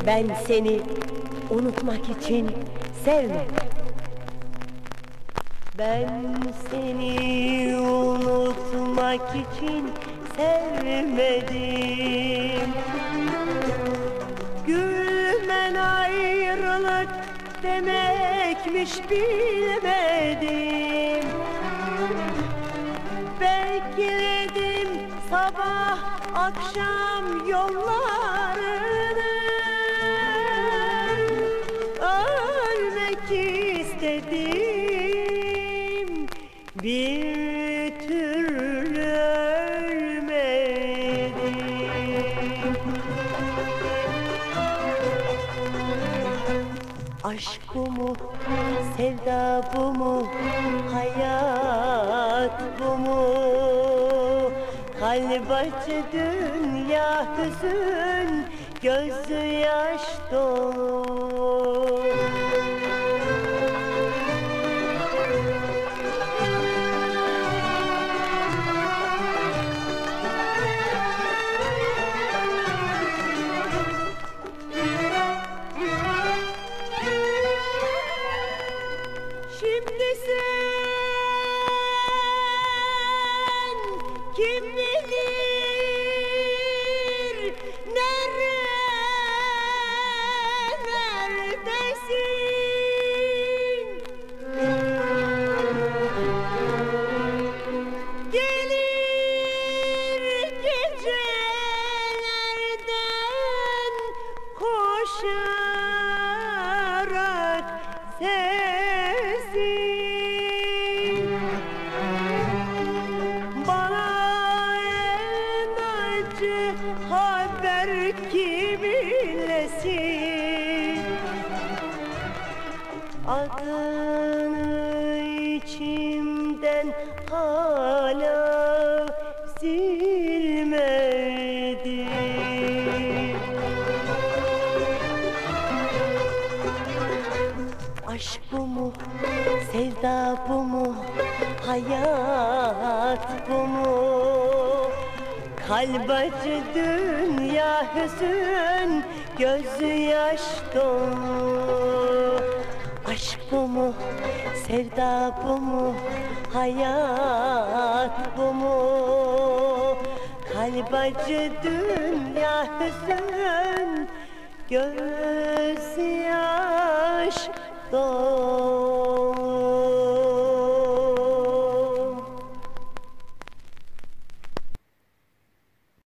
Ben seni unutmak için sevmedim. Ben seni unutmak için sevmedim. Gülmen ayrılık demekmiş bilmedim. Bekledim sabah akşam yollarını. Ölmek istedim, bir türlü ölmedim. Aşk bu mu, sevda bu mu, hayat bu mu? Kalp acı, dünya hüzün, gözü yaş dolu. Şimdi sen kim bilir neredesin? Gelir gecelerden koşarak sesin. Bana en acı haber kiminlesin? Adını içimden hala silmedim. Aşk bu mu, sevda bu mu, hayat bu mu? Kalp acı, dünya hüzün, gözü yaş dolu. Aşk bu mu, sevda bu mu, hayat bu mu? Kalp acı, dünya hüzün, göz yaş dolu.